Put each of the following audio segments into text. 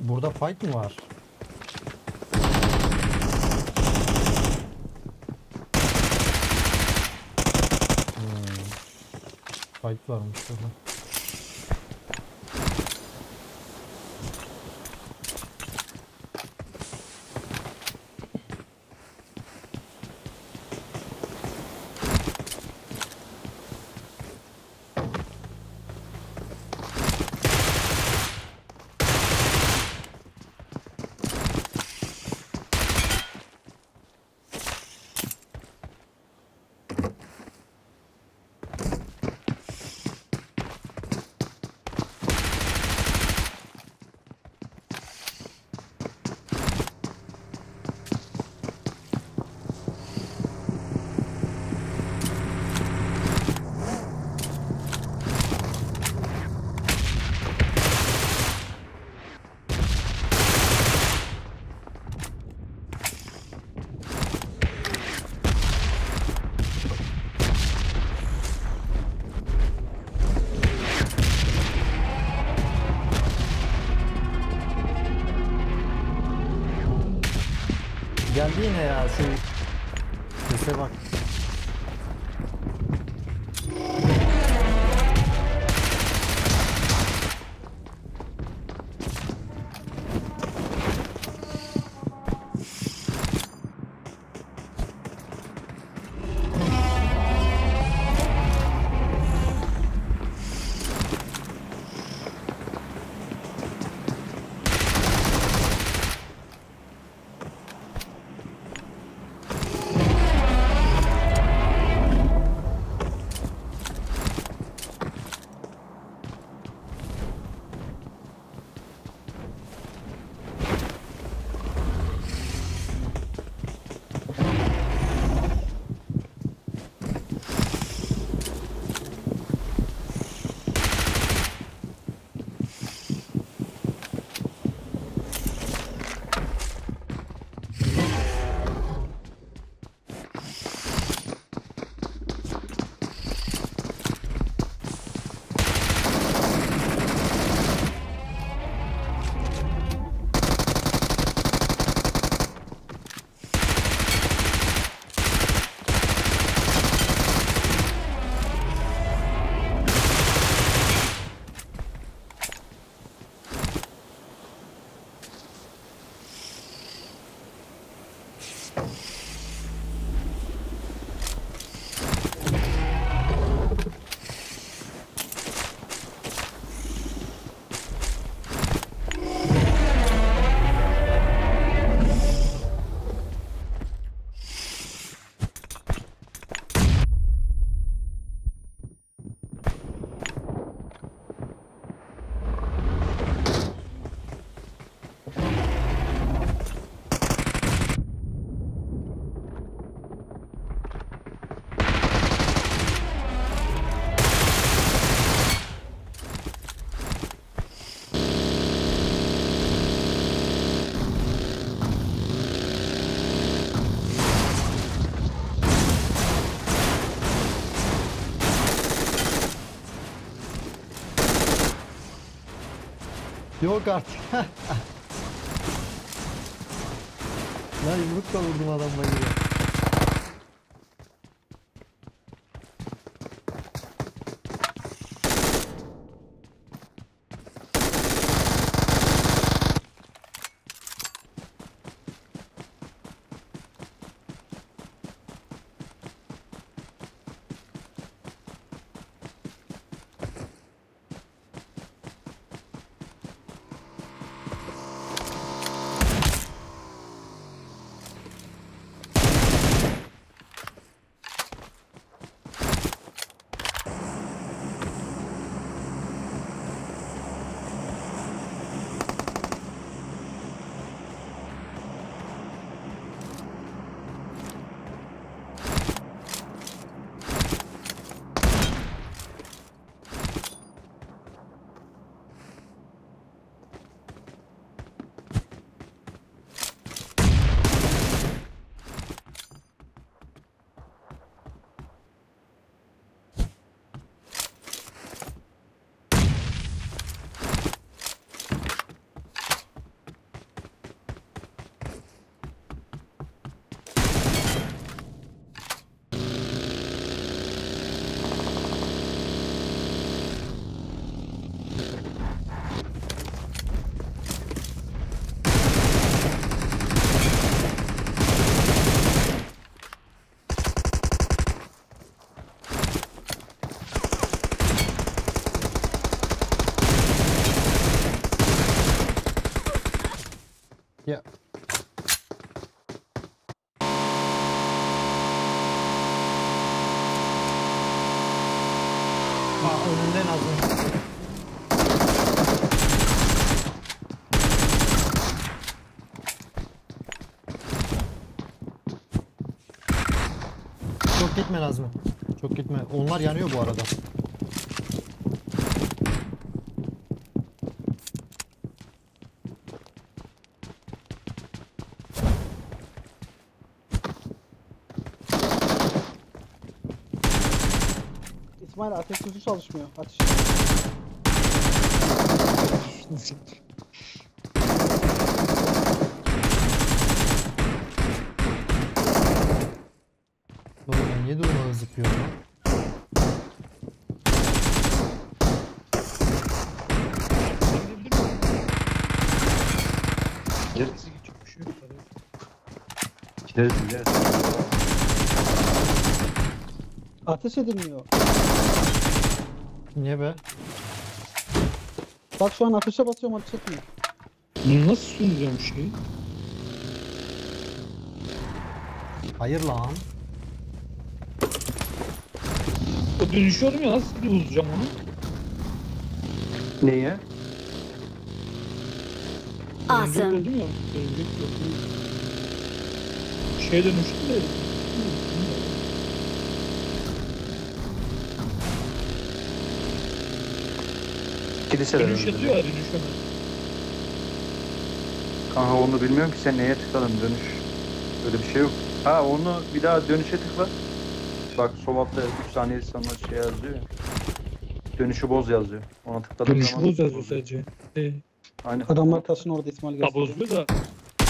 Burada fight mı var? Fight varmış burada. Geldi yine ya şu sese bak. Yok artık. Lan yumrukla vurdum adamla gibi. Önünde Nazım. Çok gitme Nazmi. Çok gitme. Onlar yanıyor bu arada. İsmail ateş tuşu çalışmıyor. Ateş. Oğlum ben niye durmadan zıplıyorum lan? Gideriz. Çok bir şey yok. Gideriz. Gideriz. Ateş edilmiyor. Niye be? Bak şu an ateşe basıyorum ateş etmiyor. Bunu nasıl sunacağım şeyi? Hayır lan. Dönüşüyorum ya, nasıl bir bozacağım onu? Neye? Örümcek Awesome. oldum ya. Örümcek oldum. Şeye dönüştüm de. Kiliseler. Dönüş önünde. yazıyor ya, dönüşemez. Kanka onu bilmiyorum ki sen neye tıkladın dönüş. Öyle bir şey yok. Ha onu bir daha dönüşe tıkla. Bak sol altta 3 saniye sonra şey yazıyor ya. Dönüşü boz yazıyor. Ona tıkladığın Dönüş zaman boz yazıyor bozuyor. sadece. Aynen. Adamlar taşın orada İsmail Ha gösteriyor. bozuyor da.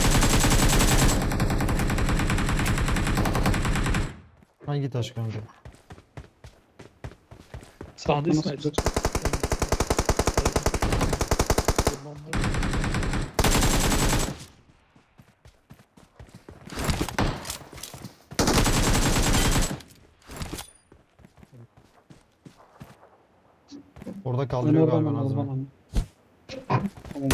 Hangi taş kanka? Sağında Nasıl İsmail. olacak? Orada Ben kaldırıyor oradan galiba ben Nazmi. aldım. Tamam.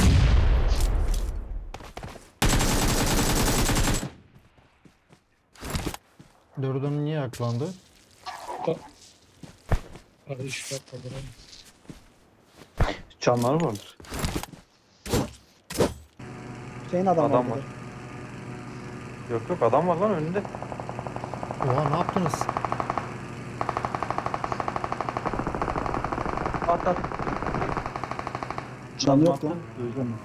Dördünün niye aklandı? Kardeş yapmadılar. Canları vardır. Şeyin adamı Adam orada. var. Yok yok adam var lan önünde. Oha ne yaptınız? At at. Canı yok lan. Özlem.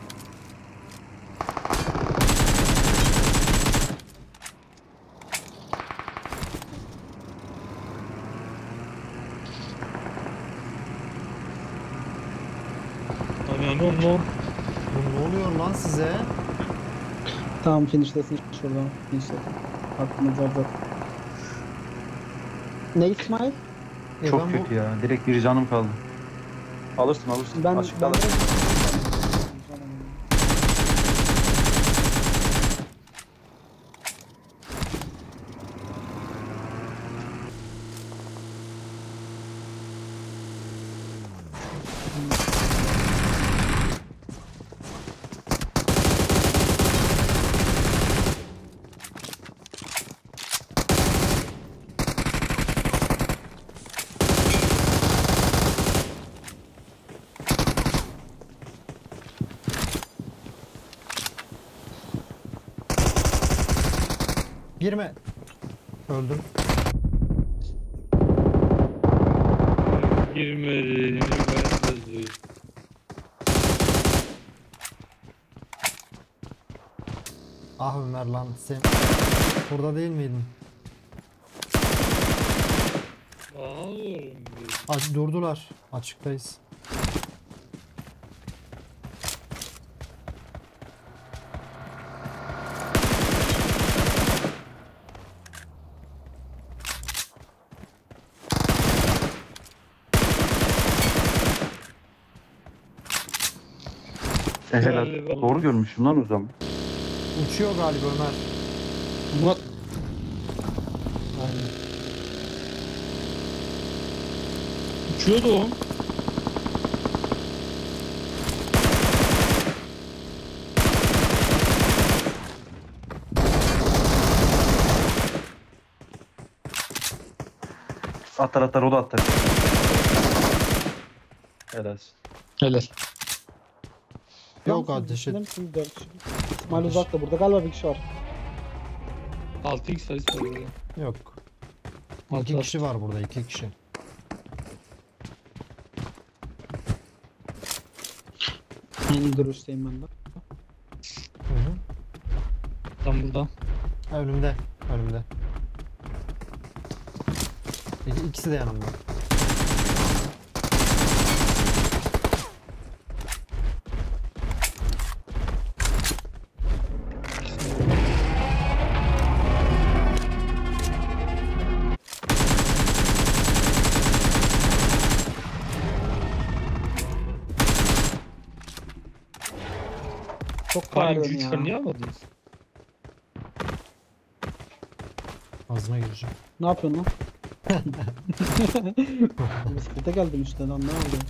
Yani onu Bu ne oluyor lan size? Tamam finishlesin şuradan. Finishlesin. Aklımız var zaten. Ne İsmail? Çok ben kötü ya. Direkt bir canım kaldı. Alırsın alırsın. Ben Açık ben kalır. girme. Öldüm. girmedi. Ah Ömer lan sen burada değil miydin? Ağlıyorum. Durdular. Açıktayız. Helal. Galiba. Doğru görmüşüm lan o zaman. Uçuyor galiba Ömer. Murat. Aynen. Uçuyordu o. Atar atar o da atar. Helalsin. Helal. Yok Tamam, ateş et. siz 4 kişi. İsmail uzakta, burada galiba bir kişi var. 6x sayısı var burada. Yok. Altı 2 at. kişi var burada, 2 kişi. Aynı görüşteyim ben de. Hı hı. Tam burada. Ha, önümde. Önümde. İkisi de yanımda. Çok Hani bağırıyorum 3 ya. kan niye almadınız? Ağzına gireceğim. Ne yapıyorsun lan? Bisiklete geldim işte lan, ne oldu?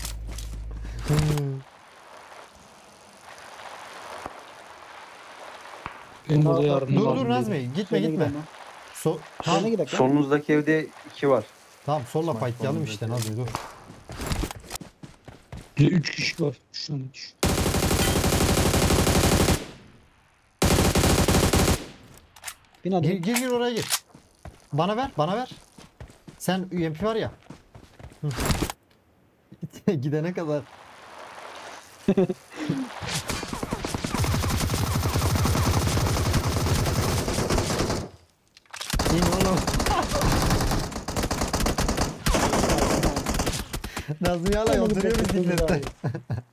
Benim burada Dur, yardım Dur lazım dur değil. Nazmi, gitme Şöyle gitme. gidelim lan. Tamam, Şöyle gidelim. Solunuzdaki evde 2 var. tamam solla İsmail, fightlayalım solumuzdaki işte Nazmi dur. Bir de 3 kişi var. 3 tane kişi. Bin Gir, hadi. gir gir oraya gir. Bana ver, bana ver. Sen UMP var ya. Hı. Gidene kadar. İn oğlum. Nazmi hala Beni oturuyor bırakın bisiklette. abi.